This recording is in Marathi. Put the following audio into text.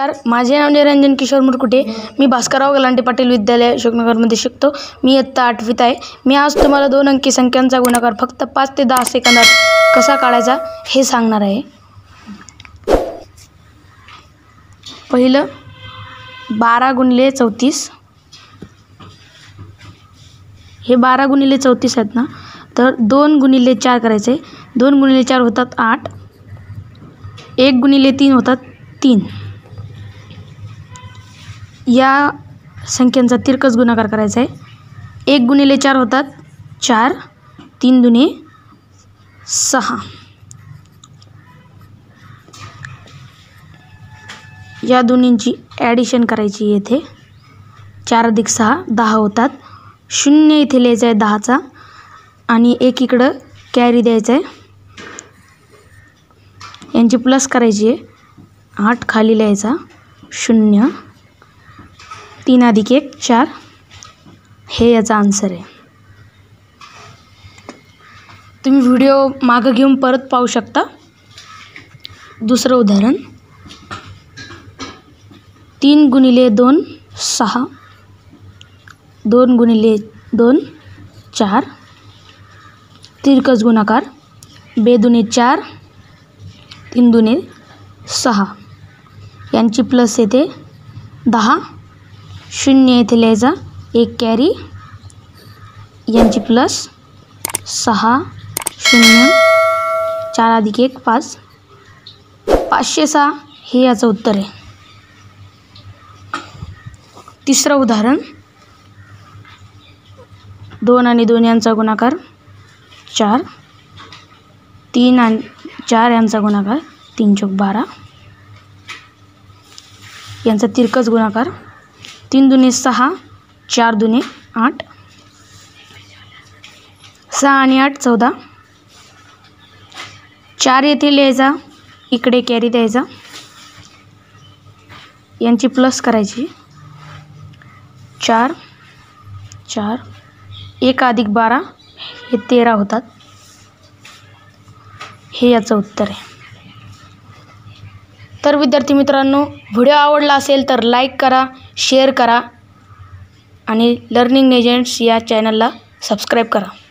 नमस्कार, माझे नाव निरंजन किशोर मुरकुटे. मी भास्करराव गलांटे पाटील विद्यालय अशोकनगरमध्ये शिकतो. मी इयत्ता 8वीत आहे. मी आज तुम्हाला 2 अंकी संख्यांचा गुणाकार फक्त 5 ते 10 सेकंदात कसा काढायचा हे सांगणार आहे. पहिलं 12 गुणिले 34. हे 12 गुणिले 34 आहेत ना, तर 2 गुणिले 4 करायचे. 2 गुणिले 4 होतात 8. 1 गुणिले 3 होतात 3. या संख्यांचा तिरकस गुणाकार करायचा आहे. 1 गुणिले 4 होतात 4. 3 दुने 6. या दोन्हींची ॲडिशन करायची येथे. 4 अधिक 6 10 होतात. 0 इथे लिहायचा आहे 10चा आणि 1 इकडं कॅरी द्यायचा आहे. यांची प्लस करायची आहे. 8 खाली लिहायचा 0. 3 अधिक 1 4. हे याचा आन्सर आहे. तुम्ही व्हिडिओ मागं घेऊन परत पाहू शकता. दुसरं उदाहरण 3 गुणिले 2 6. 2 गुणिले 2 4. तिरकस गुणाकार. 2 दुने 4. 3 दुने 6. यांची प्लस येते 10. 0 येथे लिहायचा. 1 कॅरी. यांची प्लस 6 0. 4 अधिक 1 5. 506 हे याचं उत्तर आहे. तिसरं उदाहरण 2 आणि 2 यांचा गुणाकार 4. 3 आणि 4 यांचा गुणाकार 3 चौक 12. यांचा तिरकस गुणाकार. 3 दुने 6. 4 दुने 8. 6 आणि 8 14. 4 येथे लिहायचा. इकडे कॅरी द्यायचा. यांची प्लस करायची. 4 4. 1 अधिक 12 हे 13 होतात. हे याचं उत्तर आहे. तर विद्यार्थी मित्रांनो, व्हिडिओ आवडला असेल तर लाईक करा, शेअर करा आणि लर्निंग लेजेंड्स या चॅनलला सबस्क्राईब करा.